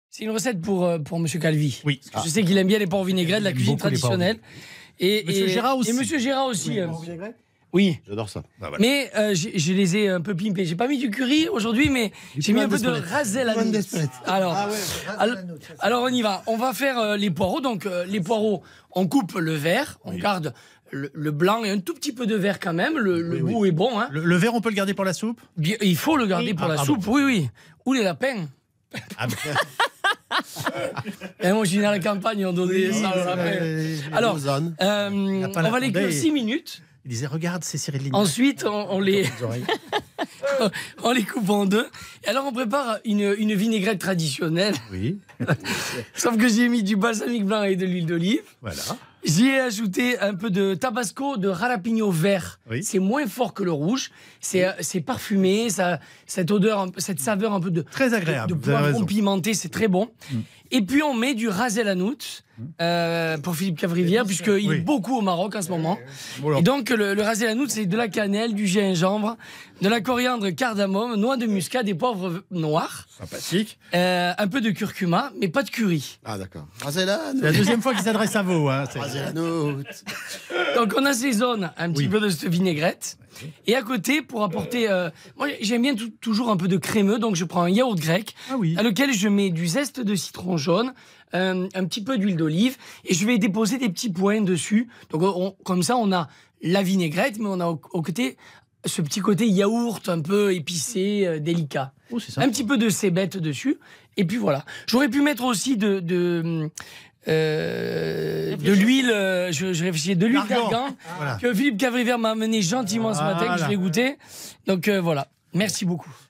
C'est une recette pour Monsieur Calvi. Oui. Parce que je sais qu'il aime bien les porcs vinaigrettes de la cuisine traditionnelle. Monsieur Gérard aussi. Et Monsieur Gérard aussi. Oui, Oui. j'adore ça. Bah, voilà. Mais je les ai un peu pimpés. J'ai pas mis du curry aujourd'hui, mais j'ai mis un peu de rasel à noix. Alors, alors on y va. On va faire les poireaux. Donc les poireaux, on coupe le vert, on garde le blanc et un tout petit peu de vert quand même. Le goût est bon. Hein. Le verre, on peut le garder pour la soupe? Bien, il faut le garder pour la soupe. Oui, oui. Ou les lapins. Ah, Et moi, je suis dans la campagne, on donnait ça au lapin. Alors, on va les cuire 6 minutes. Il disait, regarde, c'est Cyril Lignac. Ensuite, on les coupe en deux. Et alors, on prépare une vinaigrette traditionnelle. Oui. Sauf que j'ai mis du balsamique blanc et de l'huile d'olive. Voilà. J'y ai ajouté un peu de tabasco, de jalapeno vert. Oui. C'est moins fort que le rouge. C'est parfumé, cette odeur, cette saveur un peu de Très agréable. de vous avez poivron raison. pimenté, c'est très bon. Et puis on met du ras el hanout pour Philippe Cavrivière, puisqu'il est beaucoup au Maroc en ce moment. Et donc le ras el hanout, c'est de la cannelle, du gingembre, de la coriandre, cardamome, noix de muscade, des poivres noirs, Sympathique. un peu de curcuma, mais pas de curry. Ah, d'accord. Rasela, C'est la deuxième fois qu'il s'adresse à vous. Hein. Donc on assaisonne un petit peu de cette vinaigrette. Et à côté, pour apporter... moi, j'aime bien toujours un peu de crémeux, donc je prends un yaourt grec, à lequel je mets du zeste de citron jaune, un petit peu d'huile d'olive, et je vais déposer des petits points dessus. Donc comme ça, on a la vinaigrette, mais on a au côté ce petit côté yaourt un peu épicé, délicat. Un petit peu de cébette dessus, et puis voilà. J'aurais pu mettre aussi de l'huile, je réfléchis, de l'huile d'argan que Philippe Cavrivière m'a amené gentiment ce matin, que je vais goûter. Donc voilà, merci beaucoup.